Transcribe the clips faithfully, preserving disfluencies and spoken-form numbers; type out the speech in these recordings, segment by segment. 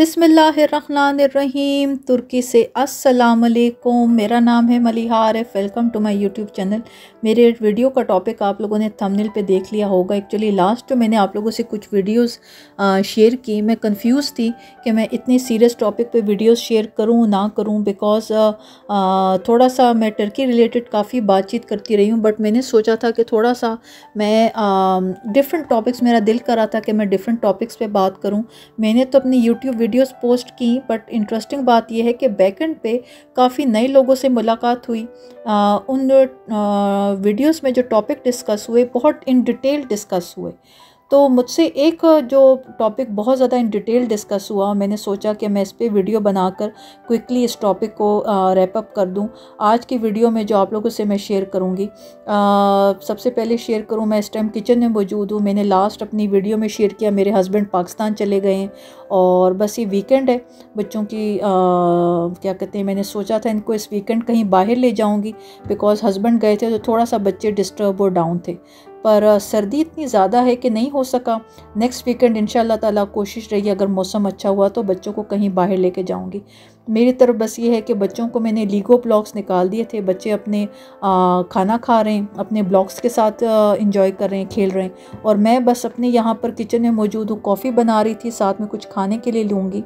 बिस्मिल्लाहिर्रहमानिर्रहीम। तुर्की से अस्सलाम वालेकुम। मेरा नाम है Maliha Arif. Welcome to my YouTube channel. मेरे वीडियो का टॉपिक आप लोगों ने थंबनेल पे देख लिया होगा। एक्चुअली लास्ट जो मैंने आप लोगों से कुछ वीडियोस शेयर की, मैं कंफ्यूज थी कि मैं इतनी सीरियस टॉपिक पे वीडियोस शेयर करूं ना करूं, बिकॉज थोड़ा सा मैं टर्की रिलेटेड काफ़ी बातचीत करती रही हूँ, बट मैंने सोचा था कि थोड़ा सा मैं डिफरेंट टॉपिक्स, मेरा दिल करा था कि मैं डिफरेंट टॉपिक्स पे बात करूँ। मैंने तो अपनी यूट्यूब वीडियोस पोस्ट की, बट इंटरेस्टिंग बात यह है कि बैकएंड पे काफ़ी नए लोगों से मुलाकात हुई। आ, उन वीडियोस में जो टॉपिक डिस्कस हुए बहुत इन डिटेल डिस्कस हुए, तो मुझसे एक जो टॉपिक बहुत ज़्यादा इन डिटेल डिस्कस हुआ, मैंने सोचा कि मैं इस पर वीडियो बनाकर क्विकली इस टॉपिक को रैप अप कर दूं। आज की वीडियो में जो आप लोगों से मैं शेयर करूंगी, आ, सबसे पहले शेयर करूं, मैं इस टाइम किचन में मौजूद हूं। मैंने लास्ट अपनी वीडियो में शेयर किया मेरे हस्बैंड पाकिस्तान चले गए हैं और बस ये वीकेंड है बच्चों की, आ, क्या कहते हैं, मैंने सोचा था इनको इस वीकेंड कहीं बाहर ले जाऊँगी, बिकॉज हस्बैंड गए थे तो थोड़ा सा बच्चे डिस्टर्ब और डाउन थे, पर सर्दी इतनी ज़्यादा है कि नहीं हो सका। नेक्स्ट वीकेंड इंशाल्लाह ताला कोशिश रही, अगर मौसम अच्छा हुआ तो बच्चों को कहीं बाहर लेके जाऊंगी। मेरी तरफ बस ये है कि बच्चों को मैंने लीगो ब्लॉक्स निकाल दिए थे, बच्चे अपने आ, खाना खा रहे हैं, अपने ब्लॉक्स के साथ इंजॉय कर रहे हैं, खेल रहे हैं, और मैं बस अपने यहाँ पर किचन में मौजूद हूँ। कॉफ़ी बना रही थी, साथ में कुछ खाने के लिए लूँगी।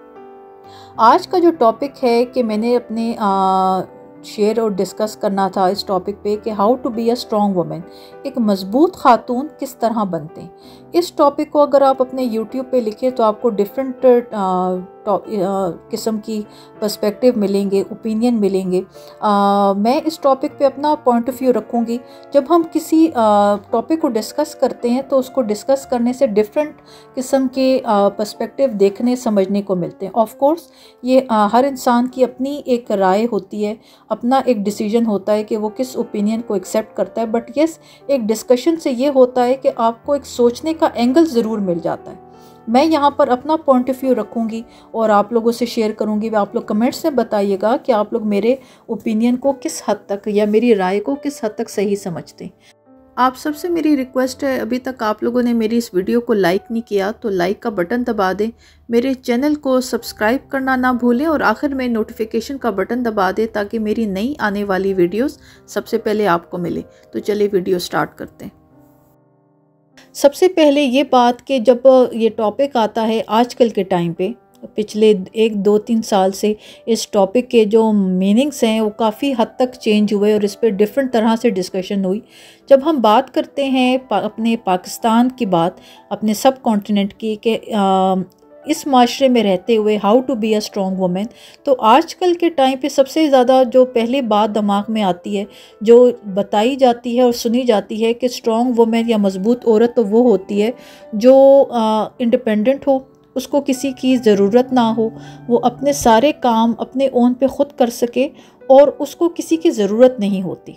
आज का जो टॉपिक है कि मैंने अपने आ, शेयर और डिस्कस करना था इस टॉपिक पे कि how to be a strong women, एक मजबूत खातून किस तरह बनते हैं। इस टॉपिक को अगर आप अपने यूट्यूब पे लिखें तो आपको डिफरेंट किस्म की पर्सपेक्टिव मिलेंगे, ओपिनियन मिलेंगे। आ, मैं इस टॉपिक पे अपना पॉइंट ऑफ व्यू रखूँगी। जब हम किसी टॉपिक को डिस्कस करते हैं तो उसको डिस्कस करने से डिफरेंट किस्म के पर्सपेक्टिव देखने समझने को मिलते हैं। ऑफ कोर्स ये आ, हर इंसान की अपनी एक राय होती है, अपना एक डिसीजन होता है कि वो किस ओपिनियन को एक्सेप्ट करता है, बट यस, एक डिस्कशन से ये होता है कि आपको एक सोचने का एंगल ज़रूर मिल जाता है। मैं यहाँ पर अपना पॉइंट ऑफ व्यू रखूँगी और आप लोगों से शेयर करूँगी। आप लोग कमेंट्स में बताइएगा कि आप लोग मेरे ओपिनियन को किस हद तक या मेरी राय को किस हद तक सही समझते हैं। आप सबसे मेरी रिक्वेस्ट है, अभी तक आप लोगों ने मेरी इस वीडियो को लाइक नहीं किया तो लाइक का बटन दबा दें, मेरे चैनल को सब्सक्राइब करना ना भूलें और आखिर में नोटिफिकेशन का बटन दबा दें ताकि मेरी नई आने वाली वीडियोस सबसे पहले आपको मिले। तो चलिए वीडियो स्टार्ट करते हैं। सबसे पहले ये बात कि जब ये टॉपिक आता है आजकल के टाइम पे, पिछले एक दो तीन साल से इस टॉपिक के जो मीनिंग्स हैं वो काफ़ी हद तक चेंज हुए और इस पर डिफरेंट तरह से डिस्कशन हुई। जब हम बात करते हैं पा, अपने पाकिस्तान की बात, अपने सब कॉन्टिनेंट की, कि इस माशरे में रहते हुए how to be a strong women, तो आजकल के टाइम पे सबसे ज़्यादा जो पहली बात दिमाग में आती है, जो बताई जाती है और सुनी जाती है कि स्ट्रॉन्ग वुमेन या मजबूत औरत तो वो होती है जो इंडिपेंडेंट हो, उसको किसी की ज़रूरत ना हो, वो अपने सारे काम अपने ओन पे ख़ुद कर सके और उसको किसी की ज़रूरत नहीं होती।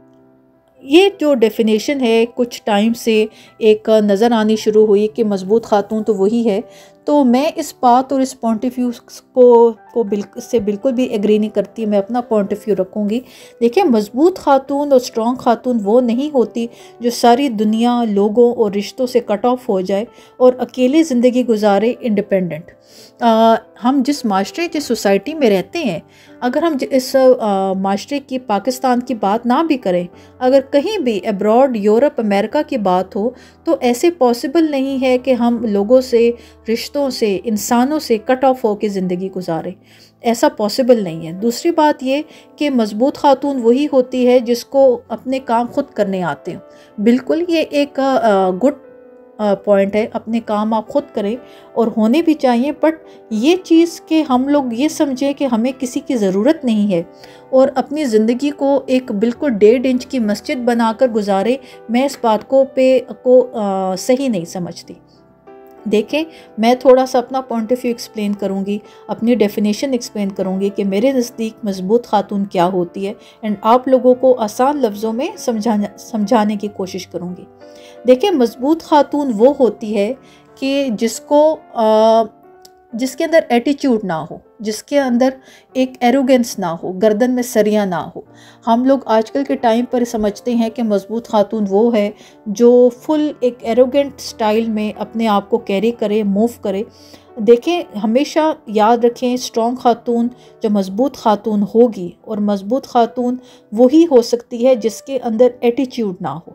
ये जो डेफिनेशन है कुछ टाइम से एक नज़र आनी शुरू हुई कि मजबूत खातून तो वही है। तो मैं इस बात और इस पॉइंट ऑफ व्यू को को बिल्कुल से बिल्कुल भी एग्री नहीं करती। मैं अपना पॉइंट ऑफ व्यू रखूँगी। देखिए, मजबूत खातून और स्ट्रॉन्ग खातून वो नहीं होती जो सारी दुनिया, लोगों और रिश्तों से कट ऑफ हो जाए और अकेले ज़िंदगी गुजारे इंडिपेंडेंट। हम जिस माशरे, जिस सोसाइटी में रहते हैं, अगर हम इस माशरे की, पाकिस्तान की बात ना भी करें, अगर कहीं भी अब्रॉड, यूरोप, अमेरिका की बात हो, तो ऐसे पॉसिबल नहीं है कि हम लोगों से, रिश्तों से, इंसानों से कट ऑफ हो के ज़िंदगी गुजारें। ऐसा पॉसिबल नहीं है। दूसरी बात ये कि मजबूत खातून वही होती है जिसको अपने काम खुद करने आते हैं। बिल्कुल, ये एक गुड पॉइंट है, अपने काम आप खुद करें और होने भी चाहिए, बट ये चीज़ कि हम लोग ये समझें कि हमें किसी की ज़रूरत नहीं है और अपनी ज़िंदगी को एक बिल्कुल डेढ़ इंच की मस्जिद बनाकर गुजारे, मैं इस बात को पे को आ, सही नहीं समझती। देखें, मैं थोड़ा सा अपना पॉइंट ऑफ व्यू एक्सप्लेन करूंगी, अपनी डेफिनेशन एक्सप्लेन करूंगी कि मेरे नज़दीक मजबूत खातून क्या होती है, एंड आप लोगों को आसान लफ्ज़ों में समझाने समझाने की कोशिश करूंगी। देखिए, मजबूत खातून वो होती है कि जिसको आ, जिसके अंदर एटीट्यूड ना हो, जिसके अंदर एक एरोगेंस ना हो, गर्दन में सरिया ना हो। हम लोग आजकल के टाइम पर समझते हैं कि मजबूत खातून वो है जो फुल एक एरोगेंट स्टाइल में अपने आप को कैरी करे, मूव करे। देखें, हमेशा याद रखें, स्ट्रॉन्ग खातून जो मजबूत खातून होगी, और मजबूत खातून वही हो सकती है जिसके अंदर एटीट्यूड ना हो,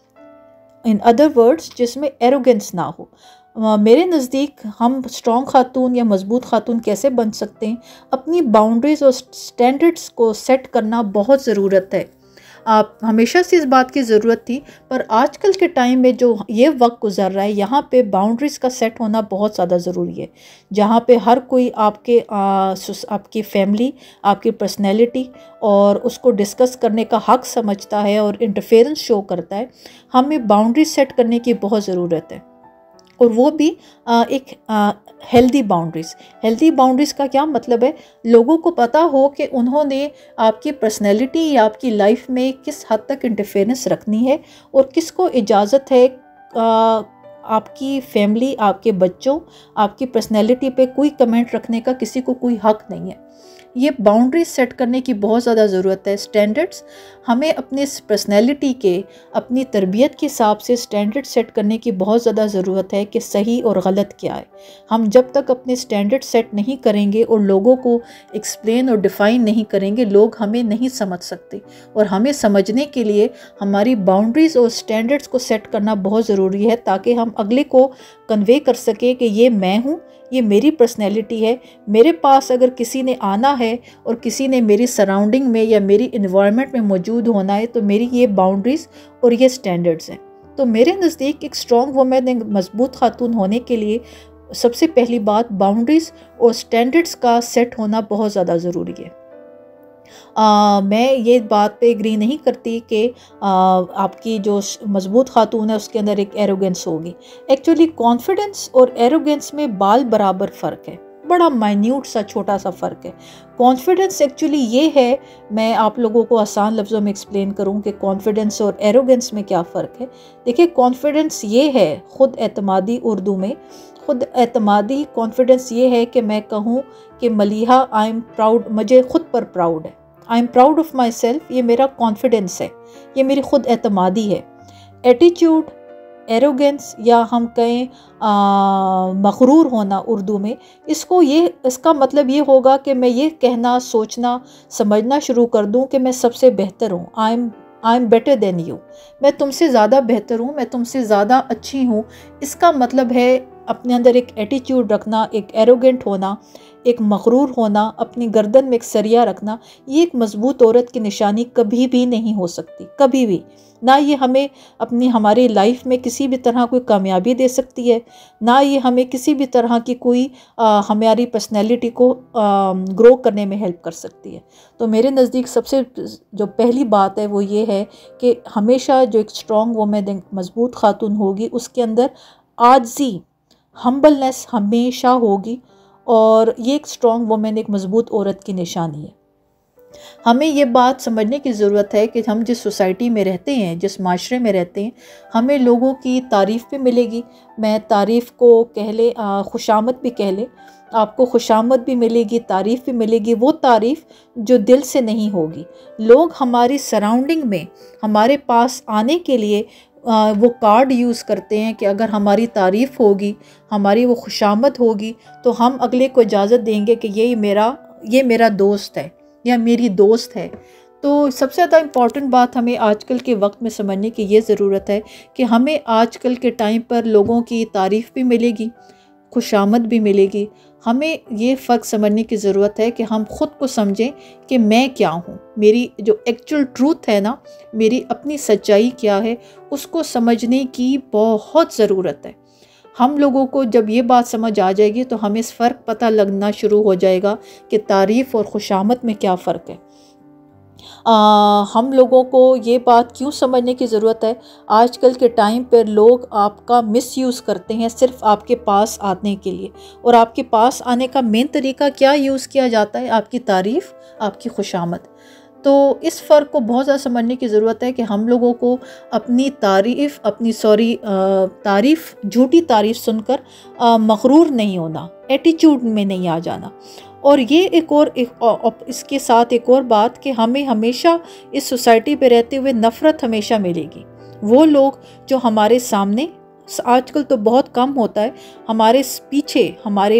इन अदर वर्ड्स जिसमें एरोगेंस ना हो। Uh, मेरे नज़दीक हम स्ट्रॉन्ग खातून या मजबूत खातून कैसे बन सकते हैं? अपनी बाउंड्रीज़ और स्टैंडर्ड्स को सेट करना बहुत ज़रूरत है। आप हमेशा से इस बात की ज़रूरत थी, पर आजकल के टाइम में जो ये वक्त गुजर रहा है, यहाँ पे बाउंड्रीज़ का सेट होना बहुत ज़्यादा ज़रूरी है, जहाँ पे हर कोई आपके आ, आपकी फैमिली, आपकी पर्सनैलिटी और उसको डिस्कस करने का हक़ समझता है और इंटरफेरेंस शो करता है। हमें बाउंड्री सेट करने की बहुत ज़रूरत है, और वो भी आ, एक हेल्दी बाउंड्रीज़। हेल्दी बाउंड्रीज़ का क्या मतलब है? लोगों को पता हो कि उन्होंने आपकी पर्सनैलिटी या आपकी लाइफ में किस हद तक इंटरफेरेंस रखनी है, और किसको इजाज़त है आ, आपकी फैमिली, आपके बच्चों, आपकी पर्सनैलिटी पे कोई कमेंट रखने का किसी को कोई हक़ नहीं है। ये बाउंड्रीज सेट करने की बहुत ज़्यादा ज़रूरत है। स्टैंडर्ड्स हमें अपने पर्सनैलिटी के, अपनी तरबियत के हिसाब से स्टैंडर्ड सेट करने की बहुत ज़्यादा ज़रूरत है कि सही और गलत क्या है। हम जब तक अपने स्टैंडर्ड सेट नहीं करेंगे और लोगों को एक्सप्लेन और डिफ़ाइन नहीं करेंगे, लोग हमें नहीं समझ सकते। और हमें समझने के लिए हमारी बाउंड्रीज़ और स्टैंडर्ड्स को सेट करना बहुत ज़रूरी है, ताकि हम अगले को कन्वे कर सकें कि ये मैं हूँ, ये मेरी पर्सनैलिटी है। मेरे पास अगर किसी ने आना है और किसी ने मेरी सराउंडिंग में या मेरी इन्वायरमेंट में मौजूद होना है, तो मेरी ये बाउंड्रीज़ और ये स्टैंडर्ड्स हैं। तो मेरे नज़दीक एक स्ट्रॉन्ग वुमेन, एक मजबूत खातून होने के लिए सबसे पहली बात बाउंड्रीज़ और स्टैंडर्ड्स का सेट होना बहुत ज़्यादा ज़रूरी है। आ, मैं ये बात पे एग्री नहीं करती कि आपकी जो मजबूत खातून है उसके अंदर एक एरोगेंस होगी। एक्चुअली कॉन्फिडेंस और एरोगेंस में बाल बराबर फ़र्क है, बड़ा माइन्यूट सा छोटा सा फ़र्क है। कॉन्फिडेंस एक्चुअली ये है, मैं आप लोगों को आसान लफ्ज़ों में एक्सप्लेन करूं कि कॉन्फिडेंस और एरोगेंस में क्या फ़र्क है। देखिए, कॉन्फिडेंस ये है, ख़ुद एतमादी, उर्दू में ख़ुद एतमादी कॉन्फिडेंस ये है कि मैं कहूँ कि मलिहा आई एम प्राउड, मुझे ख़ुद पर प्राउड है, I am proud of my self, ये मेरा कॉन्फिडेंस है, ये मेरी ख़ुद एतमादी है। एटीट्यूड, एरोगेंस या हम कहें मगरूर होना उर्दू में, इसको ये इसका मतलब ये होगा कि मैं ये कहना, सोचना, समझना शुरू कर दूं कि मैं सबसे बेहतर हूँ। I am I am better than you, मैं तुमसे ज़्यादा बेहतर हूँ, मैं तुमसे ज़्यादा अच्छी हूँ। इसका मतलब है अपने अंदर एक एटीट्यूड रखना, एक एरोगेंट होना, एक मगरूर होना, अपनी गर्दन में एक सरिया रखना। ये एक मजबूत औरत की निशानी कभी भी नहीं हो सकती, कभी भी ना। ये हमें अपनी हमारी लाइफ में किसी भी तरह कोई कामयाबी दे सकती है, ना ये हमें किसी भी तरह की कोई आ, हमारी पर्सनैलिटी को ग्रो करने में हेल्प कर सकती है। तो मेरे नज़दीक सबसे जो पहली बात है वो ये है कि हमेशा जो एक स्ट्रॉन्ग वुमेन, मजबूत खातून होगी, उसके अंदर आजिज़ी, हम्बलनेस हमेशा होगी, और ये एक स्ट्रॉन्ग वुमेन, एक मजबूत औरत की निशानी है। हमें ये बात समझने की ज़रूरत है कि हम जिस सोसाइटी में रहते हैं, जिस माशरे में रहते हैं, हमें लोगों की तारीफ़ भी मिलेगी। मैं तारीफ़ को कह ले, खुशामद भी कह ले, आपको खुशामद भी मिलेगी, तारीफ़ भी मिलेगी। वो तारीफ़ जो दिल से नहीं होगी। लोग हमारी सराउंडिंग में हमारे पास आने के लिए आ, वो कार्ड यूज़ करते हैं कि अगर हमारी तारीफ़ होगी, हमारी वो खुशामद होगी, तो हम अगले को इजाज़त देंगे कि ये मेरा ये मेरा दोस्त है या मेरी दोस्त है। तो सबसे ज़्यादा इम्पॉर्टेंट बात हमें आजकल के वक्त में समझने की ये ज़रूरत है कि हमें आजकल के टाइम पर लोगों की तारीफ़ भी मिलेगी, खुशामद भी मिलेगी। हमें ये फ़र्क समझने की ज़रूरत है कि हम ख़ुद को समझें कि मैं क्या हूँ, मेरी जो एक्चुअल ट्रूथ है ना, मेरी अपनी सच्चाई क्या है, उसको समझने की बहुत ज़रूरत है। हम लोगों को जब ये बात समझ आ जाएगी तो हमें इस फ़र्क पता लगना शुरू हो जाएगा कि तारीफ़ और खुशामद में क्या फ़र्क है। आ, हम लोगों को ये बात क्यों समझने की ज़रूरत है? आजकल के टाइम पर लोग आपका मिसयूज़ करते हैं सिर्फ आपके पास आने के लिए, और आपके पास आने का मेन तरीका क्या यूज़ किया जाता है? आपकी तारीफ़, आपकी खुशामद। तो इस फ़र्क को बहुत ज़्यादा समझने की ज़रूरत है कि हम लोगों को अपनी तारीफ़ अपनी सॉरी तारीफ़ झूठी तारीफ़ सुनकर मग़रूर नहीं होना, एटीट्यूड में नहीं आ जाना। और ये एक और एक इसके साथ एक और बात कि हमें हमेशा इस सोसाइटी पे रहते हुए नफ़रत हमेशा मिलेगी। वो लोग जो हमारे सामने, आजकल तो बहुत कम होता है, हमारे पीछे हमारे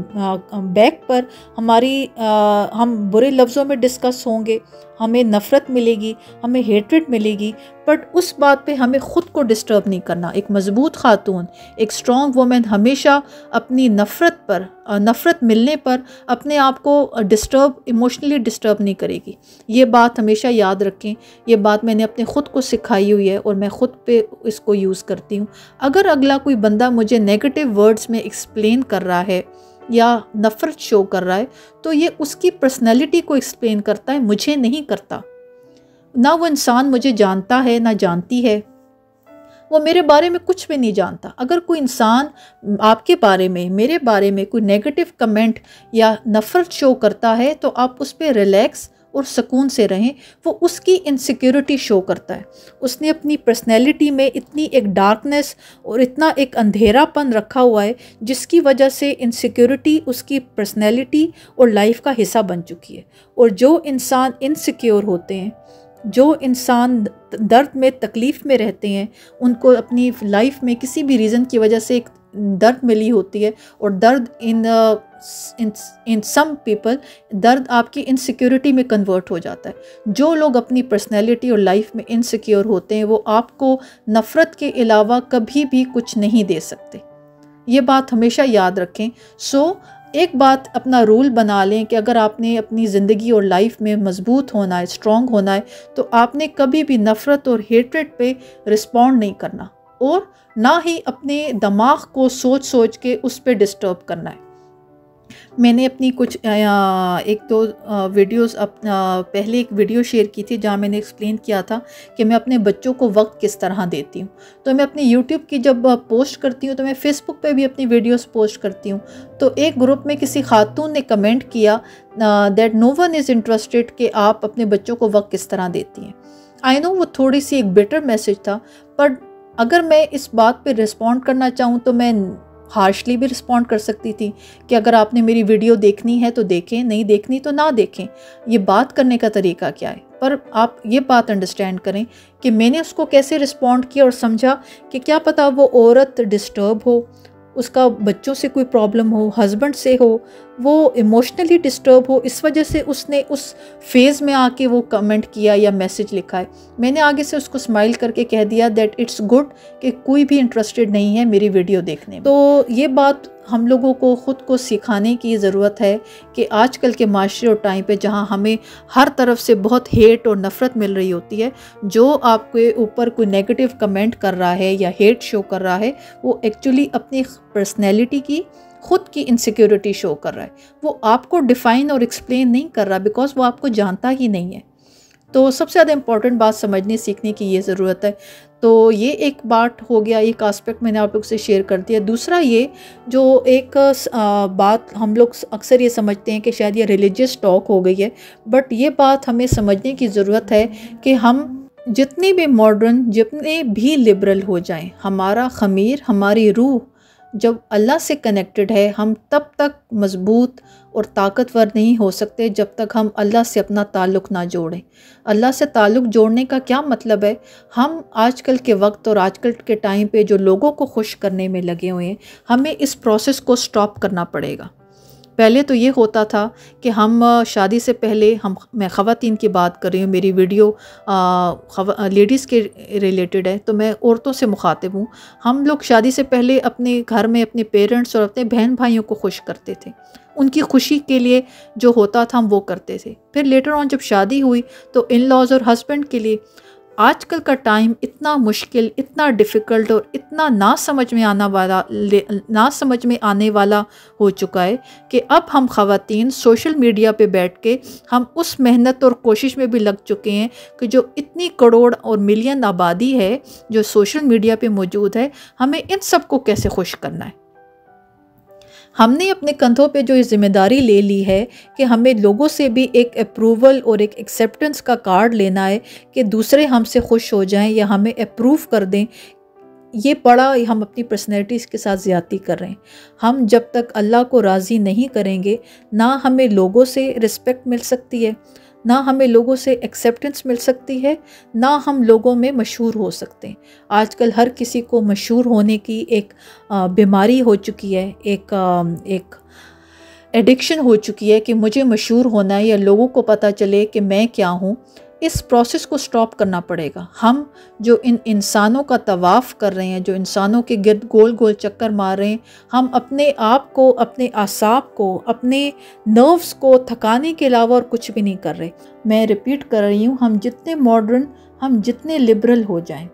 बैक पर हमारी आ, हम बुरे लफ्ज़ों में डिस्कस होंगे, हमें नफ़रत मिलेगी, हमें हेट्रेड मिलेगी, बट उस बात पे हमें ख़ुद को डिस्टर्ब नहीं करना। एक मज़बूत ख़ातून, एक स्ट्रॉन्ग वुमेन हमेशा अपनी नफ़रत पर नफ़रत मिलने पर अपने आप को डिस्टर्ब इमोशनली डिस्टर्ब नहीं करेगी। ये बात हमेशा याद रखें। ये बात मैंने अपने ख़ुद को सिखाई हुई है और मैं ख़ुद पे इसको यूज़ करती हूँ। अगर अगला कोई बंदा मुझे नेगेटिव वर्ड्स में एक्सप्लेन कर रहा है या नफ़रत शो कर रहा है, तो ये उसकी पर्सनैलिटी को एक्सप्लेन करता है, मुझे नहीं करता। ना वो इंसान मुझे जानता है ना जानती है, वो मेरे बारे में कुछ भी नहीं जानता। अगर कोई इंसान आपके बारे में, मेरे बारे में कोई नेगेटिव कमेंट या नफ़रत शो करता है तो आप उस पर रिलैक्स और सुकून से रहें। वो उसकी इनसिक्योरिटी शो करता है। उसने अपनी पर्सनैलिटी में इतनी एक डार्कनेस और इतना एक अंधेरापन रखा हुआ है जिसकी वजह से इनसिक्योरिटी उसकी पर्सनैलिटी और लाइफ का हिस्सा बन चुकी है। और जो इंसान इनसिक्योर होते हैं, जो इंसान दर्द में तकलीफ़ में रहते हैं, उनको अपनी लाइफ में किसी भी रीज़न की वजह से एक दर्द मिली होती है, और दर्द इन इन इन सम पीपल दर्द आपकी इनसिक्योरिटी में कन्वर्ट हो जाता है। जो लोग अपनी पर्सनैलिटी और लाइफ में इनसिक्योर होते हैं वो आपको नफ़रत के अलावा कभी भी कुछ नहीं दे सकते। ये बात हमेशा याद रखें। सो एक बात अपना रूल बना लें कि अगर आपने अपनी ज़िंदगी और लाइफ में मज़बूत होना है, स्ट्रॉन्ग होना है, तो आपने कभी भी नफ़रत और हेट्रेड पे रिस्पॉन्ड नहीं करना और ना ही अपने दिमाग को सोच सोच के उस पर डिस्टर्ब करना है। मैंने अपनी कुछ एक दो वीडियोस अप पहले एक वीडियो शेयर की थी जहाँ मैंने एक्सप्लेन किया था कि मैं अपने बच्चों को वक्त किस तरह देती हूँ। तो मैं अपने यूट्यूब की जब पोस्ट करती हूँ तो मैं फ़ेसबुक पे भी अपनी वीडियोस पोस्ट करती हूँ। तो एक ग्रुप में किसी खातून ने कमेंट किया that no one is interested कि आप अपने बच्चों को वक्त किस तरह देती हैं। आई नो वो थोड़ी सी एक बेटर मैसेज था, पर अगर मैं इस बात पे रिस्पॉन्ड करना चाहूँ तो मैं हार्शली भी रिस्पॉन्ड कर सकती थी कि अगर आपने मेरी वीडियो देखनी है तो देखें, नहीं देखनी तो ना देखें। ये बात करने का तरीका क्या है? पर आप ये बात अंडरस्टैंड करें कि मैंने उसको कैसे रिस्पॉन्ड किया और समझा कि क्या पता वो औरत डिस्टर्ब हो, उसका बच्चों से कोई प्रॉब्लम हो, हस्बैंड से हो, वो इमोशनली डिस्टर्ब हो, इस वजह से उसने उस फेज़ में आके वो कमेंट किया या मैसेज लिखा है। मैंने आगे से उसको स्माइल करके कह दिया दैट इट्स गुड कि कोई भी इंटरेस्टेड नहीं है मेरी वीडियो देखने में। तो ये बात हम लोगों को ख़ुद को सिखाने की ज़रूरत है कि आजकल के माशरे और टाइम पे जहाँ हमें हर तरफ से बहुत हेट और नफ़रत मिल रही होती है, जो आपके ऊपर कोई नेगेटिव कमेंट कर रहा है या हेट शो कर रहा है, वो एक्चुअली अपनी पर्सनैलिटी की खुद की इनसिक्योरिटी शो कर रहा है। वो आपको डिफ़ाइन और एक्सप्लेन नहीं कर रहा बिकॉज वो आपको जानता ही नहीं है। तो सबसे ज़्यादा इम्पॉर्टेंट बात समझने सीखने की ये ज़रूरत है। तो ये एक बात हो गया, एक आस्पेक्ट मैंने आप लोग से शेयर कर दिया। दूसरा ये जो एक आ, बात हम लोग अक्सर ये समझते हैं कि शायद ये रिलीजियस टॉक हो गई है, बट ये बात हमें समझने की ज़रूरत है कि हम जितने भी मॉडर्न, जितने भी लिबरल हो जाएं, हमारा ख़मीर, हमारी रूह जब अल्लाह से कनेक्टेड है, हम तब तक मज़बूत और ताकतवर नहीं हो सकते जब तक हम अल्लाह से अपना ताल्लुक़ ना जोड़ें। अल्लाह से ताल्लुक़ जोड़ने का क्या मतलब है? हम आजकल के वक्त और आजकल के टाइम पे जो लोगों को खुश करने में लगे हुए हैं, हमें इस प्रोसेस को स्टॉप करना पड़ेगा। पहले तो ये होता था कि हम शादी से पहले, हम मैं ख़वातीन की बात कर रही हूँ, मेरी वीडियो लेडीज़ के रिलेटेड है तो मैं औरतों से मुखातिब हूँ। हम लोग शादी से पहले अपने घर में अपने पेरेंट्स और अपने बहन भाइयों को खुश करते थे, उनकी खुशी के लिए जो होता था हम वो करते थे। फिर लेटर ऑन जब शादी हुई तो इन लॉज और हस्बैंड के लिए आजकल का टाइम इतना मुश्किल, इतना डिफ़िकल्ट और इतना ना समझ में आना वाला ना समझ में आने वाला हो चुका है कि अब हम ख़वातीन सोशल मीडिया पे बैठ के हम उस मेहनत और कोशिश में भी लग चुके हैं कि जो इतनी करोड़ और मिलियन आबादी है जो सोशल मीडिया पे मौजूद है, हमें इन सब को कैसे खुश करना है। हमने अपने कंधों पे जो ये जिम्मेदारी ले ली है कि हमें लोगों से भी एक अप्रूवल और एक एक्सेप्टेंस का कार्ड लेना है कि दूसरे हमसे खुश हो जाएं या हमें अप्रूव कर दें, ये बड़ा हम अपनी पर्सनैलिटीज़ के साथ ज़्यादती कर रहे हैं। हम जब तक अल्लाह को राज़ी नहीं करेंगे, ना हमें लोगों से रिस्पेक्ट मिल सकती है, ना हमें लोगों से एक्सेप्टेंस मिल सकती है, ना हम लोगों में मशहूर हो सकते हैं। आजकल हर किसी को मशहूर होने की एक बीमारी हो चुकी है, एक एक एडिक्शन हो चुकी है कि मुझे मशहूर होना है या लोगों को पता चले कि मैं क्या हूँ। इस प्रोसेस को स्टॉप करना पड़ेगा। हम जो इन इंसानों का तवाफ़ कर रहे हैं, जो इंसानों के गिर्द गोल गोल चक्कर मार रहे हैं, हम अपने आप को, अपने आसाब को, अपने नर्व्स को थकाने के अलावा और कुछ भी नहीं कर रहे। मैं रिपीट कर रही हूँ, हम जितने मॉडर्न, हम जितने लिबरल हो जाएं,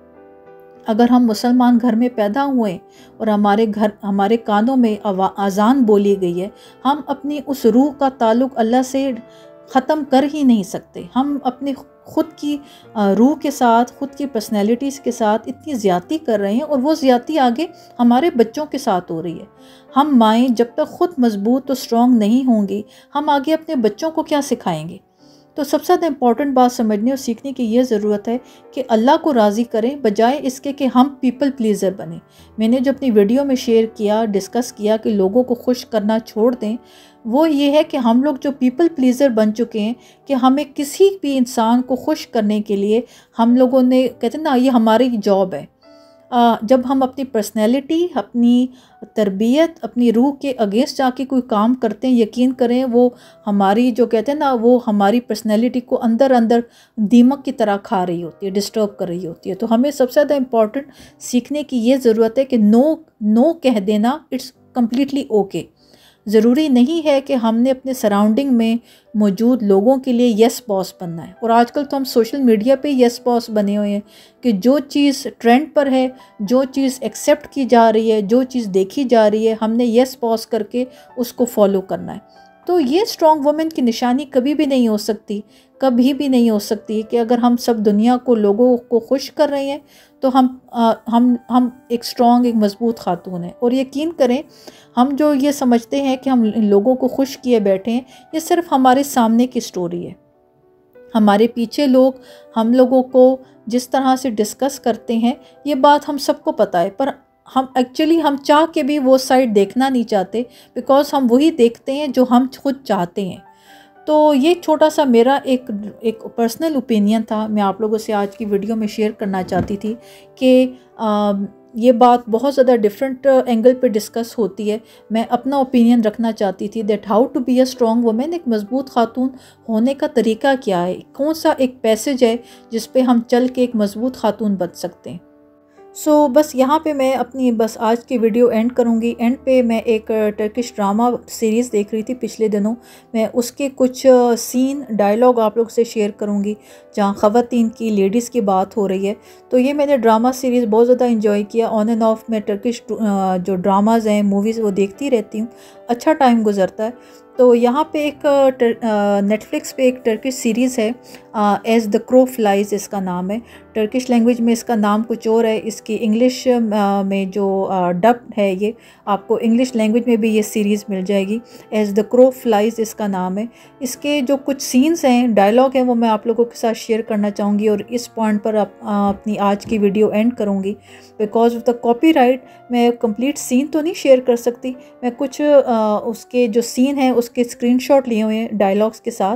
अगर हम मुसलमान घर में पैदा हुए और हमारे घर, हमारे कानों में अज़ान बोली गई है, हम अपनी उस रूह का ताल्लुक़ अल्लाह से ख़त्म कर ही नहीं सकते। हम अपने ख़ुद की रूह के साथ, ख़ुद की पर्सनैलिटीज़ के साथ इतनी ज़्यादती कर रहे हैं और वो ज़्यादती आगे हमारे बच्चों के साथ हो रही है। हम माएँ जब तक ख़ुद मजबूत और स्ट्रॉन्ग नहीं होंगी, हम आगे अपने बच्चों को क्या सिखाएंगे। तो सबसे ज़्यादा इम्पॉर्टेंट बात समझने और सीखने की ये ज़रूरत है कि अल्लाह को राज़ी करें बजाय इसके कि हम पीपल प्लीज़र बने। मैंने जो अपनी वीडियो में शेयर किया, डिस्कस किया कि लोगों को खुश करना छोड़ दें, वो ये है कि हम लोग जो पीपल प्लीज़र बन चुके हैं कि हमें किसी भी इंसान को खुश करने के लिए हम लोगों ने, कहते हैं ना, ये हमारी जॉब है। आ, जब हम अपनी पर्सनैलिटी, अपनी तरबियत, अपनी रूह के अगेंस्ट जाके कोई काम करते हैं, यकीन करें वो हमारी, जो कहते हैं ना, वो हमारी पर्सनैलिटी को अंदर अंदर दीमक की तरह खा रही होती है, डिस्टर्ब कर रही होती है। तो हमें सबसे ज़्यादा इम्पॉर्टेंट सीखने की ये ज़रूरत है कि नो नो कह देना, इट्स कम्प्लीटली ओके। ज़रूरी नहीं है कि हमने अपने सराउंडिंग में मौजूद लोगों के लिए येस बॉस बनना है। और आजकल तो हम सोशल मीडिया पे येस बॉस बने हुए हैं कि जो चीज़ ट्रेंड पर है, जो चीज़ एक्सेप्ट की जा रही है, जो चीज़ देखी जा रही है, हमने येस बॉस करके उसको फॉलो करना है। तो ये स्ट्रॉन्ग वुमेन की निशानी कभी भी नहीं हो सकती, कभी भी नहीं हो सकती कि अगर हम सब दुनिया को, लोगों को खुश कर रहे हैं तो हम आ, हम हम एक स्ट्रॉन्ग, एक मजबूत खातून है। और यकीन करें, हम जो ये समझते हैं कि हम इन लोगों को खुश किए बैठे हैं, ये सिर्फ हमारे सामने की स्टोरी है। हमारे पीछे लोग हम लोगों को जिस तरह से डिस्कस करते हैं, ये बात हम सबको पता है, पर हम एक्चुअली हम चाह के भी वो साइड देखना नहीं चाहते, बिकॉज़ हम वही देखते हैं जो हम खुद चाहते हैं। तो ये छोटा सा मेरा एक एक पर्सनल ओपिनियन था, मैं आप लोगों से आज की वीडियो में शेयर करना चाहती थी कि आ, ये बात बहुत ज़्यादा डिफरेंट एंगल पे डिस्कस होती है। मैं अपना ओपिनियन रखना चाहती थी that how to be a strong women, एक मजबूत खातून होने का तरीका क्या है, कौन सा एक पैसेज है जिस पे हम चल के एक मजबूत खातून बन सकते हैं। सो so, बस यहाँ पे मैं अपनी बस आज की वीडियो एंड करूँगी। एंड पे मैं एक टर्किश ड्रामा सीरीज़ देख रही थी पिछले दिनों, मैं उसके कुछ सीन, डायलॉग आप लोग से शेयर करूँगी जहाँ ख़वातीन की, लेडीज़ की बात हो रही है। तो ये मैंने ड्रामा सीरीज़ बहुत ज़्यादा इंजॉय किया। ऑन एंड ऑफ मैं टर्किश जो ड्रामाज़ हैं, मूवीज़, वो देखती रहती हूँ, अच्छा टाइम गुजरता है। तो यहाँ पे एक नेटफ्लिक्स पे एक टर्किश सीरीज़ है, एज़ द क्रो फ्लाइज इसका नाम है। टर्किश लैंग्वेज में इसका नाम कुछ और है, इसकी इंग्लिश में जो डब है, ये आपको इंग्लिश लैंग्वेज में भी ये सीरीज़ मिल जाएगी। एज़ द क्रो फ्लाइज इसका नाम है। इसके जो कुछ सीन्स हैं, डायलॉग हैं, वो मैं आप लोगों के साथ शेयर करना चाहूँगी और इस पॉइंट पर आप, अपनी आज की वीडियो एंड करूँगी। बिकॉज ऑफ द कॉपीराइट मैं कंप्लीट सीन तो नहीं शेयर कर सकती, मैं कुछ आ, उसके जो सीन हैं उसके स्क्रीनशॉट लिए हुए हैं डायलॉग्स के साथ,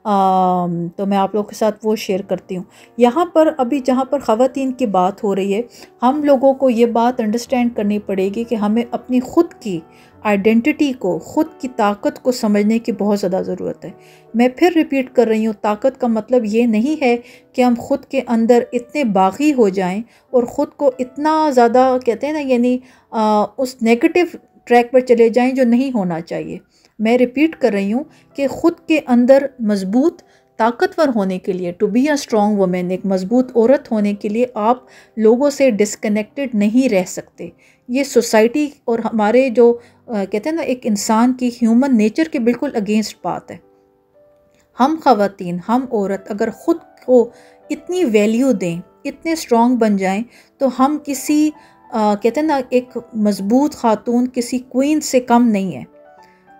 आ, तो मैं आप लोगों के साथ वो शेयर करती हूँ। यहाँ पर अभी जहाँ पर ख़वातीन की बात हो रही है, हम लोगों को ये बात अंडरस्टैंड करनी पड़ेगी कि हमें अपनी ख़ुद की आइडेंटिटी को, ख़ुद की ताकत को समझने की बहुत ज़्यादा ज़रूरत है। मैं फिर रिपीट कर रही हूँ, ताकत का मतलब ये नहीं है कि हम ख़ुद के अंदर इतने बागी हो जाएं और ख़ुद को इतना ज़्यादा, कहते हैं ना, यानी उस नेगेटिव ट्रैक पर चले जाएं जो नहीं होना चाहिए। मैं रिपीट कर रही हूँ कि ख़ुद के अंदर मजबूत, ताकतवर होने के लिए, to be a strong women, एक मजबूत औरत होने के लिए आप लोगों से डिस्कनेक्टेड नहीं रह सकते। ये सोसाइटी और हमारे जो आ, कहते हैं ना, एक इंसान की ह्यूमन नेचर के बिल्कुल अगेंस्ट बात है। हम ख़वातीन, हम औरत अगर ख़ुद को इतनी वैल्यू दें, इतने स्ट्रॉन्ग बन जाएं, तो हम किसी आ, कहते हैं ना, एक मजबूत खातून किसी क्वीन से कम नहीं है।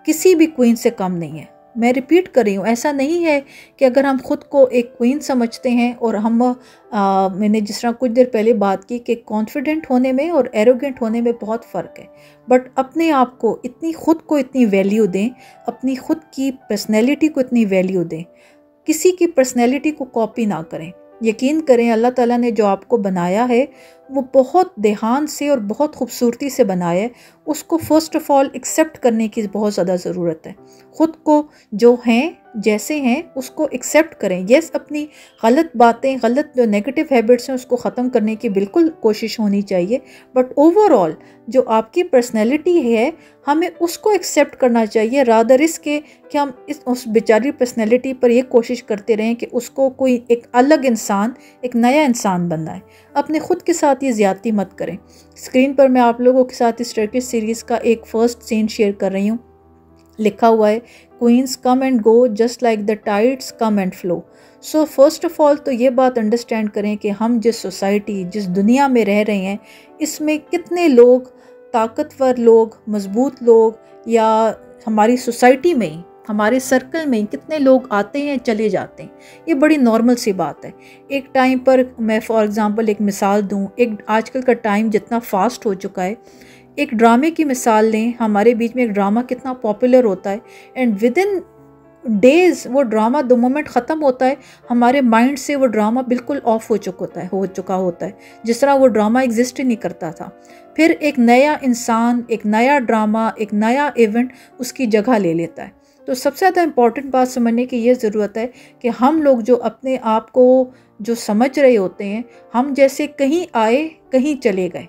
किसी भी क्वीन से कम नहीं है। मैं रिपीट कर रही हूँ, ऐसा नहीं है कि अगर हम खुद को एक क्वीन समझते हैं और हम आ, मैंने जिस तरह कुछ देर पहले बात की कि कॉन्फिडेंट होने में और एरोगेंट होने में बहुत फ़र्क है, बट अपने आप को इतनी खुद को इतनी वैल्यू दें, अपनी खुद की पर्सनैलिटी को इतनी वैल्यू दें, किसी की पर्सनैलिटी को कॉपी ना करें। यकीन करें अल्लाह ताला ने जो आपको बनाया है वो बहुत ध्यान से और बहुत खूबसूरती से बनाया है। उसको फ़र्स्ट ऑफ़ ऑल एक्सेप्ट करने की बहुत ज़्यादा ज़रूरत है। ख़ुद को जो हैं जैसे हैं उसको एक्सेप्ट करें। यस, अपनी गलत बातें, गलत जो नेगेटिव हैबिट्स हैं उसको ख़त्म करने की बिल्कुल कोशिश होनी चाहिए, बट ओवरऑल जो आपकी पर्सनैलिटी है हमें उसको एक्सेप्ट करना चाहिए, रादर इसके कि हम इस उस बेचारी पर्सनैलिटी पर ये कोशिश करते रहें कि उसको कोई एक अलग इंसान, एक नया इंसान बनना है। अपने ख़ुद के साथ ये ज़्यादती मत करें। स्क्रीन पर मैं आप लोगों के साथ इस टर्किश सीरीज़ का एक फ़र्स्ट सीन शेयर कर रही हूँ। लिखा हुआ है, queens come and go just like the tides come and flow. So first of all तो ये बात अंडरस्टैंड करें कि हम जिस सोसाइटी, जिस दुनिया में रह रहे हैं, इसमें कितने लोग, ताकतवर लोग, मजबूत लोग, या हमारी सोसाइटी में ही, हमारे सर्कल में कितने लोग आते हैं चले जाते हैं। ये बड़ी नॉर्मल सी बात है। एक टाइम पर मैं फॉर एग्ज़ाम्पल एक मिसाल दूँ, एक आजकल का टाइम जितना फास्ट हो चुका है, एक ड्रामे की मिसाल लें। हमारे बीच में एक ड्रामा कितना पॉपुलर होता है एंड विद इन डेज़ वो ड्रामा द मोमेंट ख़त्म होता है, हमारे माइंड से वो ड्रामा बिल्कुल ऑफ हो चुका होता है हो चुका होता है जिस तरह वो ड्रामा एग्जिस्ट ही नहीं करता था। फिर एक नया इंसान, एक नया ड्रामा, एक नया इवेंट उसकी जगह ले लेता है। तो सबसे ज़्यादा इम्पॉर्टेंट बात समझने की ये ज़रूरत है कि हम लोग जो अपने आप को जो समझ रहे होते हैं, हम जैसे कहीं आए कहीं चले गए।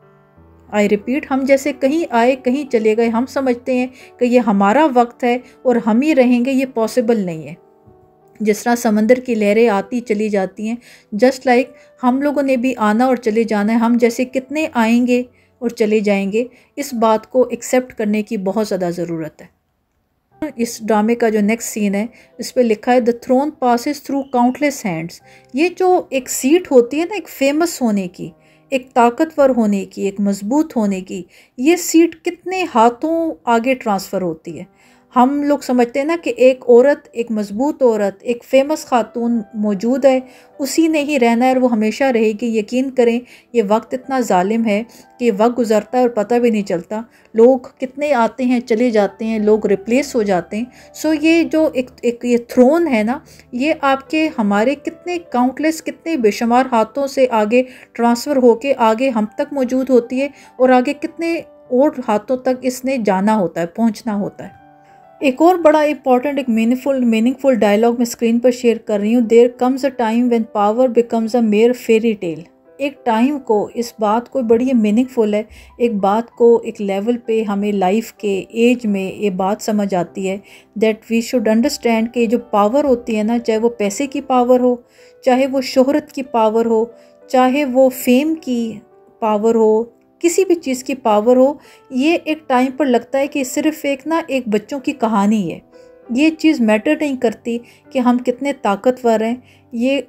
आई रिपीट, हम जैसे कहीं आए कहीं चले गए। हम समझते हैं कि ये हमारा वक्त है और हम ही रहेंगे, ये पॉसिबल नहीं है। जिस तरह समंदर की लहरें आती चली जाती हैं, जस्ट लाइक like हम लोगों ने भी आना और चले जाना है। हम जैसे कितने आएंगे और चले जाएंगे, इस बात को एक्सेप्ट करने की बहुत ज़्यादा ज़रूरत है। इस ड्रामे का जो नेक्स्ट सीन है, इस पर लिखा है, the throne passes through countless hands. ये जो एक सीट होती है ना, एक फेमस होने की, एक ताकतवर होने की, एक मजबूत होने की, ये सीट कितने हाथों आगे ट्रांसफ़र होती है। हम लोग समझते हैं ना कि एक औरत, एक मजबूत औरत, एक फ़ेमस खातून मौजूद है, उसी ने ही रहना है और वो हमेशा रहेगी। यकीन करें ये वक्त इतना जालिम है कि वक्त गुज़रता है और पता भी नहीं चलता। लोग कितने आते हैं चले जाते हैं, लोग रिप्लेस हो जाते हैं। सो ये जो एक एक ये थ्रोन है ना, ये आपके हमारे कितने काउंटलेस, कितने बेशुमार हाथों से आगे ट्रांसफ़र होके आगे हम तक मौजूद होती है और आगे कितने और हाथों तक इसने जाना होता है, पहुँचना होता है। एक और बड़ा इंपॉर्टेंट, एक मीनिंगफुल मीनिंगफुल डायलॉग मैं स्क्रीन पर शेयर कर रही हूँ। There comes a time when power becomes a mere fairy tale. एक टाइम को, इस बात को बड़ी मीनिंगफुल है, एक बात को एक लेवल पे हमें लाइफ के एज में ये बात समझ आती है दैट वी शुड अंडरस्टैंड कि जो पावर होती है ना, चाहे वो पैसे की पावर हो, चाहे वो शोहरत की पावर हो, चाहे वो फेम की पावर हो, किसी भी चीज़ की पावर हो, ये एक टाइम पर लगता है कि सिर्फ एक ना एक बच्चों की कहानी है। ये चीज़ मैटर नहीं करती कि हम कितने ताकतवर हैं। ये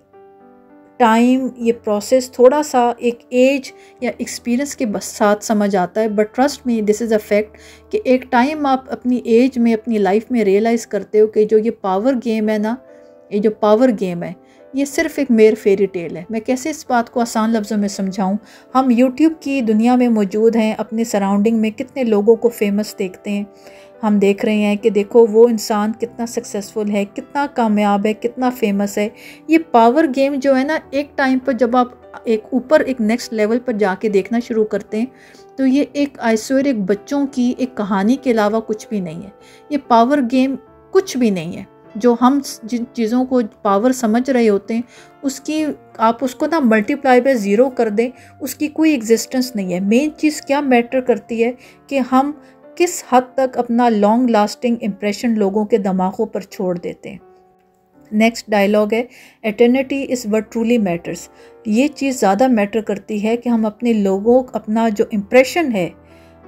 टाइम, ये प्रोसेस थोड़ा सा एक एज या एक्सपीरियंस के साथ समझ आता है, but trust me, this is a fact कि एक टाइम आप अपनी एज में, अपनी लाइफ में रियलाइज़ करते हो कि जो ये पावर गेम है ना, ये जो पावर गेम है, ये सिर्फ एक मेयर फेरी टेल है। मैं कैसे इस बात को आसान लफ्ज़ों में समझाऊं। हम यूट्यूब की दुनिया में मौजूद हैं, अपने सराउंडिंग में कितने लोगों को फेमस देखते हैं। हम देख रहे हैं कि देखो वो इंसान कितना सक्सेसफुल है, कितना कामयाब है, कितना फेमस है। ये पावर गेम जो है ना, एक टाइम पर जब आप एक ऊपर एक नेक्स्ट लेवल पर जाके देखना शुरू करते हैं तो ये एक आइसोर, एक बच्चों की एक कहानी के अलावा कुछ भी नहीं है। ये पावर गेम कुछ भी नहीं है। जो हम जिन चीज़ों को पावर समझ रहे होते हैं, उसकी आप उसको ना मल्टीप्लाई बाय ज़ीरो कर दें, उसकी कोई एग्जिस्टेंस नहीं है। मेन चीज़ क्या मैटर करती है कि हम किस हद तक अपना लॉन्ग लास्टिंग इम्प्रेशन लोगों के दिमागों पर छोड़ देते हैं। नेक्स्ट डायलॉग है, eternity is what truly matters. ये चीज़ ज़्यादा मैटर करती है कि हम अपने लोगों, अपना जो इम्प्रेशन है,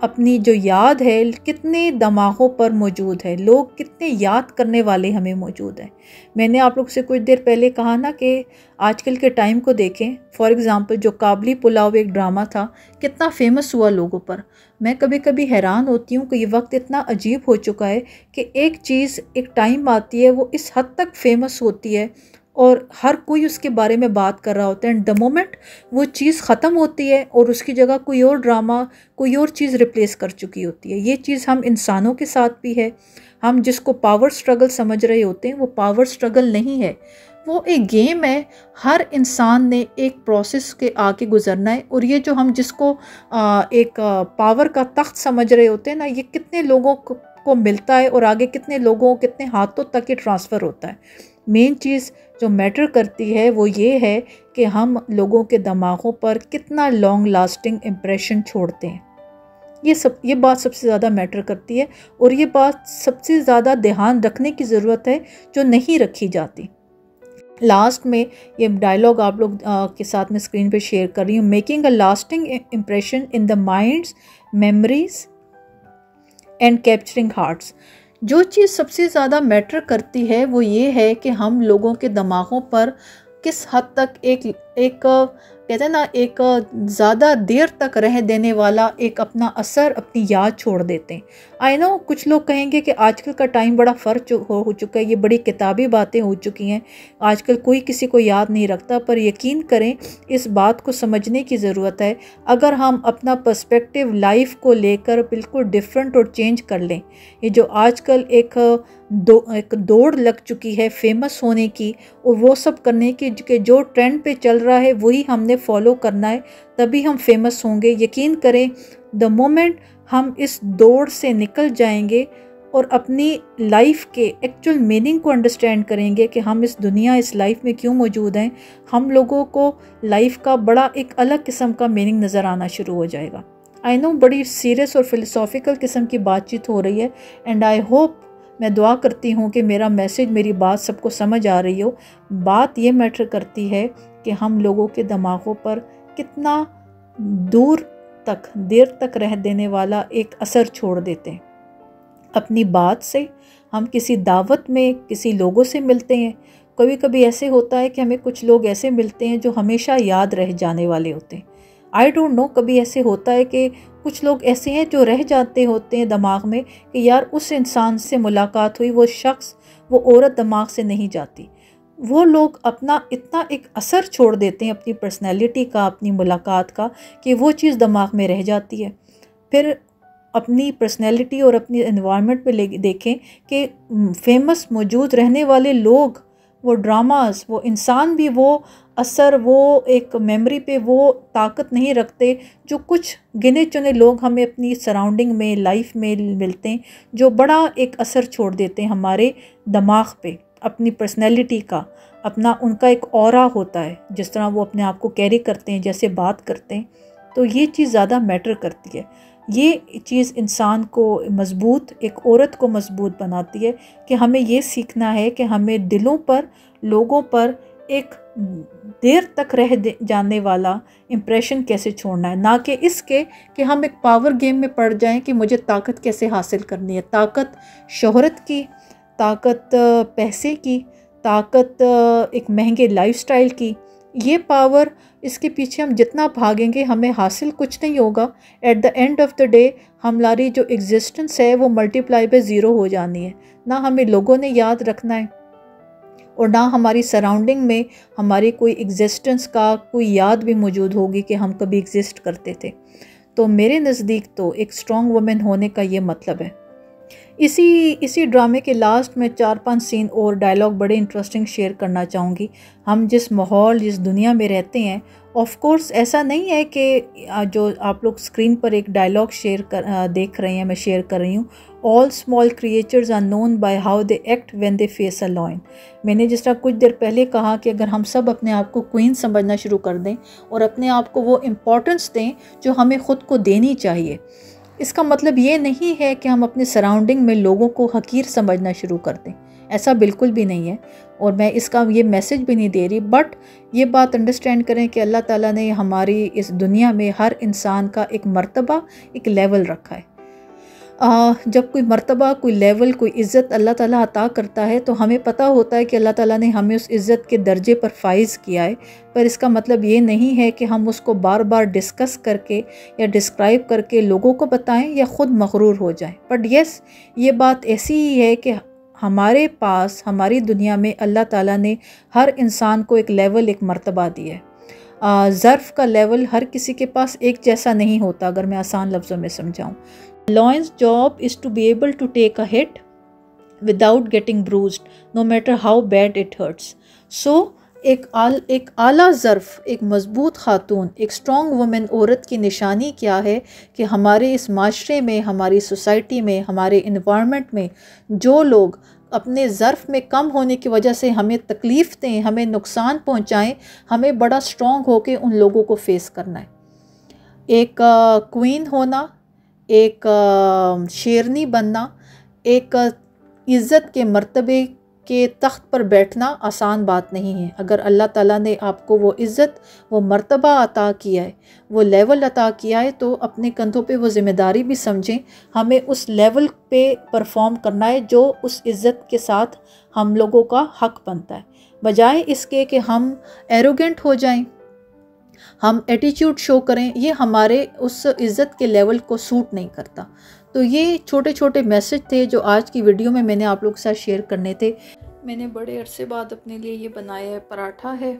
अपनी जो याद है कितने दिमागों पर मौजूद है, लोग कितने याद करने वाले हमें मौजूद हैं। मैंने आप लोग से कुछ देर पहले कहा ना कि आजकल के टाइम को देखें। फॉर एग्ज़ाम्पल जो काबली पुलाव एक ड्रामा था, कितना फेमस हुआ लोगों पर। मैं कभी कभी हैरान होती हूँ कि ये वक्त इतना अजीब हो चुका है कि एक चीज़ एक टाइम आती है, वो इस हद तक फेमस होती है और हर कोई उसके बारे में बात कर रहा होता है, एंड द मोमेंट वो चीज़ ख़त्म होती है और उसकी जगह कोई और ड्रामा, कोई और चीज़ रिप्लेस कर चुकी होती है। ये चीज़ हम इंसानों के साथ भी है। हम जिसको पावर स्ट्रगल समझ रहे होते हैं, वो पावर स्ट्रगल नहीं है, वो एक गेम है। हर इंसान ने एक प्रोसेस के आके गुजरना है, और ये जो हम जिसको आ, एक पावर का तख्त समझ रहे होते हैं ना, ये कितने लोगों को, को मिलता है और आगे कितने लोगों, कितने हाथों तक ये ट्रांसफ़र होता है। मेन चीज़ जो मैटर करती है वो ये है कि हम लोगों के दिमागों पर कितना लॉन्ग लास्टिंग इम्प्रेशन छोड़ते हैं। ये सब ये बात सबसे ज़्यादा मैटर करती है, और ये बात सबसे ज़्यादा ध्यान रखने की ज़रूरत है जो नहीं रखी जाती। लास्ट में ये डायलॉग आप लोग के साथ में स्क्रीन पे शेयर कर रही हूँ। Making a lasting impression in the minds, memories and capturing hearts. जो चीज़ सबसे ज़्यादा मैटर करती है वो ये है कि हम लोगों के दिमागों पर किस हद तक एक एक कहते हैं ना, एक ज़्यादा देर तक रह देने वाला एक अपना असर, अपनी याद छोड़ देते हैं। आई नो कुछ लोग कहेंगे कि आजकल का टाइम बड़ा फ़र्क हो, हो चुका है, ये बड़ी किताबी बातें हो चुकी हैं, आजकल कोई किसी को याद नहीं रखता। पर यकीन करें, इस बात को समझने की ज़रूरत है। अगर हम अपना पर्सपेक्टिव लाइफ को लेकर बिल्कुल डिफरेंट और चेंज कर लें, ये जो आजकल एक दो एक दौड़ लग चुकी है फेमस होने की और वो सब करने की, कि जो ट्रेंड पे चल रहा है वही हमने फॉलो करना है, तभी हम फेमस होंगे। यकीन करें, द मोमेंट हम इस दौड़ से निकल जाएंगे और अपनी लाइफ के एक्चुअल मीनिंग को अंडरस्टैंड करेंगे कि हम इस दुनिया, इस लाइफ में क्यों मौजूद हैं, हम लोगों को लाइफ का बड़ा एक अलग किस्म का मीनिंग नज़र आना शुरू हो जाएगा। आई नो बड़ी सीरियस और फिलोसॉफिकल किस्म की बातचीत हो रही है, एंड आई होप, मैं दुआ करती हूँ कि मेरा मैसेज, मेरी बात सबको समझ आ रही हो। बात ये मैटर करती है कि हम लोगों के दिमागों पर कितना दूर तक, देर तक रह देने वाला एक असर छोड़ देते हैं अपनी बात से। हम किसी दावत में किसी लोगों से मिलते हैं, कभी कभी ऐसे होता है कि हमें कुछ लोग ऐसे मिलते हैं जो हमेशा याद रह जाने वाले होते हैं। आई डोंट नो, कभी ऐसे होता है कि कुछ लोग ऐसे हैं जो रह जाते होते हैं दिमाग में कि यार उस इंसान से मुलाकात हुई, वो शख्स, वो औरत दिमाग से नहीं जाती। वो लोग अपना इतना एक असर छोड़ देते हैं अपनी पर्सनैलिटी का, अपनी मुलाकात का, कि वो चीज़ दिमाग में रह जाती है। फिर अपनी पर्सनैलिटी और अपनी एनवायरनमेंट में ले देखें कि फेमस मौजूद रहने वाले लोग, वो ड्रामास, वो इंसान भी वो असर, वो एक मेमोरी पे वो ताकत नहीं रखते जो कुछ गिने चुने लोग हमें अपनी सराउंडिंग में, लाइफ में मिलते हैं, जो बड़ा एक असर छोड़ देते हैं हमारे दिमाग पे, अपनी पर्सनैलिटी का, अपना उनका एक ऑरा होता है, जिस तरह वो अपने आप को कैरी करते हैं, जैसे बात करते हैं। तो ये चीज़ ज़्यादा मैटर करती है। ये चीज़ इंसान को मज़बूत, एक औरत को मज़बूत बनाती है कि हमें ये सीखना है कि हमें दिलों पर, लोगों पर एक देर तक रह जाने वाला इम्प्रेशन कैसे छोड़ना है, ना कि इसके कि हम एक पावर गेम में पड़ जाएं कि मुझे ताकत कैसे हासिल करनी है। ताकत शोहरत की, ताकत पैसे की, ताकत एक महंगे लाइफस्टाइल की, ये पावर, इसके पीछे हम जितना भागेंगे हमें हासिल कुछ नहीं होगा। At the end of the day हमारी जो एग्जिस्टेंस है वो मल्टीप्लाई पे ज़ीरो हो जानी है। ना हमें लोगों ने याद रखना है और ना हमारी सराउंडिंग में हमारी कोई एग्जिस्टेंस का कोई याद भी मौजूद होगी कि हम कभी एग्जिस्ट करते थे। तो मेरे नज़दीक तो एक स्ट्रॉन्ग वुमेन होने का ये मतलब है। इसी इसी ड्रामे के लास्ट में चार पांच सीन और डायलॉग बड़े इंटरेस्टिंग शेयर करना चाहूँगी। हम जिस माहौल, जिस दुनिया में रहते हैं, ऑफ कोर्स ऐसा नहीं है कि जो आप लोग स्क्रीन पर एक डायलॉग शेयर कर देख रहे हैं, मैं शेयर कर रही हूँ, all small creatures are known by how they act when they face a lion. मैंने जिस तरह कुछ देर पहले कहा कि अगर हम सब अपने आप को क्वीन समझना शुरू कर दें और अपने आप को वो इम्पोर्टेंस दें जो हमें ख़ुद को देनी चाहिए, इसका मतलब ये नहीं है कि हम अपने सराउंडिंग में लोगों को हकीर समझना शुरू कर दें। ऐसा बिल्कुल भी नहीं है, और मैं इसका ये मैसेज भी नहीं दे रही। बट ये बात अंडरस्टैंड करें कि अल्लाह ताला ने हमारी इस दुनिया में हर इंसान का एक मर्तबा, एक लेवल रखा है। आ, जब कोई मर्तबा, कोई लेवल, कोई इज़्ज़त अल्लाह ताला अता करता है तो हमें पता होता है कि अल्लाह ताला ने हमें उस इज़्ज़त के दर्जे पर फाइज़ किया है। पर इसका मतलब ये नहीं है कि हम उसको बार बार डिस्कस करके या डिस्क्राइब करके लोगों को बताएं या ख़ुद मगरूर हो जाएं। बट येस, ये बात ऐसी ही है कि हमारे पास, हमारी दुनिया में अल्लाह ताला ने हर इंसान को एक लेवल, एक मर्तबा दिया है। ज़र्फ़ का लेवल हर किसी के पास एक जैसा नहीं होता, अगर मैं आसान लफ्ज़ों में समझाऊँ। Lion's job is to be able to take a hit without getting bruised, no matter how bad it hurts. So एक आल एक आला ज़र्फ़, एक मज़बूत ख़ातून, एक स्ट्रॉन्ग वुमेन औरत की निशानी क्या है कि हमारे इस माशरे में, हमारी सोसाइटी में, हमारे इन्वायरमेंट में जो लोग अपने ज़र्फ़ में कम होने की वजह से हमें तकलीफ़ दें, हमें नुकसान पहुँचाएँ, हमें बड़ा स्ट्रॉन्ग होकर उन लोगों को फ़ेस करना है। एक क्वीन होना, एक शेरनी बनना, एक इज़्ज़त के मर्तबे के तख्त पर बैठना आसान बात नहीं है। अगर अल्लाह ताला ने आपको वो इज़्ज़त, वो मर्तबा अता किया है, वो लेवल अता किया है, तो अपने कंधों पे वो ज़िम्मेदारी भी समझें। हमें उस लेवल पे परफॉर्म करना है जो उस इज़्ज़त के साथ हम लोगों का हक़ बनता है, बजाय इसके कि हम एरोगेंट हो जाएं, हम एटीट्यूड शो करें। ये हमारे उस इज़्ज़त के लेवल को सूट नहीं करता। तो ये छोटे छोटे मैसेज थे जो आज की वीडियो में मैंने आप लोगों के साथ शेयर करने थे। मैंने बड़े अरसे बाद अपने लिए ये बनाया है, पराठा है,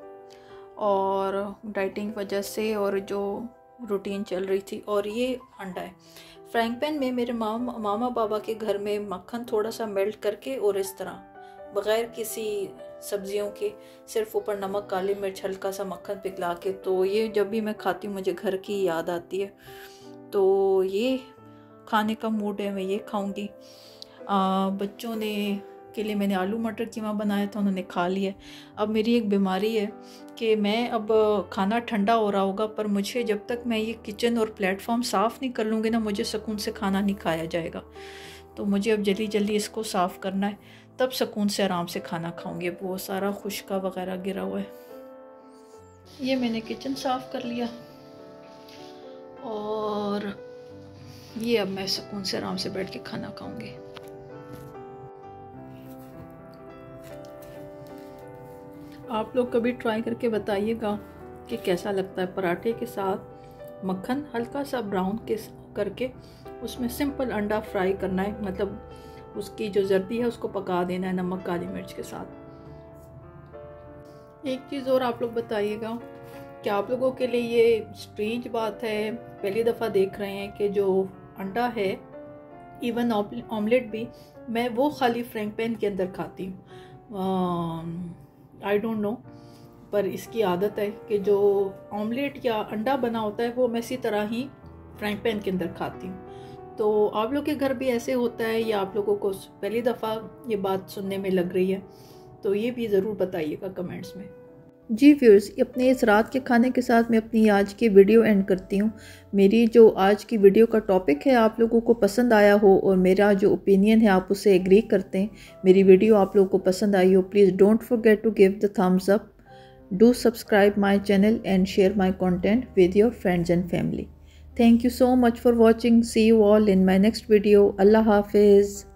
और डाइटिंग वजह से और जो रूटीन चल रही थी, और ये अंडा है। फ्राइंग पैन में मेरे मामा मामा बाबा के घर में मक्खन थोड़ा सा मेल्ट करके और इस तरह बग़ैर किसी सब्जियों के, सिर्फ ऊपर नमक, काली मिर्च, हल्का सा मक्खन पिघला के, तो ये जब भी मैं खाती हूँ मुझे घर की याद आती है। तो ये खाने का मूड है, मैं ये खाऊंगी। बच्चों ने के लिए मैंने आलू मटर कीमा बनाया था, उन्होंने खा लिया। अब मेरी एक बीमारी है कि मैं, अब खाना ठंडा हो रहा होगा, पर मुझे जब तक मैं ये किचन और प्लेटफॉर्म साफ़ नहीं कर लूँगी ना, मुझे सुकून से खाना नहीं खाया जाएगा। तो मुझे अब जल्दी जल्दी इसको साफ़ करना है, तब सुकून से आराम से खाना खाऊंगी। अब वो सारा खुशका वगैरह गिरा हुआ है। ये मैंने किचन साफ़ कर लिया, और ये अब मैं सुकून से आराम से बैठ के खाना खाऊंगी। आप लोग कभी ट्राई करके बताइएगा कि कैसा लगता है। पराठे के साथ मक्खन हल्का सा ब्राउन के करके उसमें सिंपल अंडा फ्राई करना है, मतलब उसकी जो जर्दी है उसको पका देना है नमक काली मिर्च के साथ। एक चीज़ और आप लोग बताइएगा कि आप लोगों के लिए ये स्ट्रेंज बात है, पहली दफ़ा देख रहे हैं कि जो अंडा है, इवन ऑमलेट भी, मैं वो खाली फ्राइंग पैन के अंदर खाती हूँ। आई डोंट नो, पर इसकी आदत है कि जो ऑमलेट या अंडा बना होता है वो मैं इसी तरह ही फ्राइंग पैन के अंदर खाती हूँ। तो आप लोग के घर भी ऐसे होता है या आप लोगों को पहली दफ़ा ये बात सुनने में लग रही है? तो ये भी ज़रूर बताइएगा कमेंट्स में। जी व्यूअर्स, अपने इस रात के खाने के साथ मैं अपनी आज की वीडियो एंड करती हूँ। मेरी जो आज की वीडियो का टॉपिक है आप लोगों को पसंद आया हो, और मेरा जो ओपिनियन है आप उससे एग्री करते हैं, मेरी वीडियो आप लोगों को पसंद आई हो, please don't forget to give the thumbs up, do subscribe my channel and share my content with your friends and family. Thank you so much for watching. See you all in my next video. Allah Hafiz.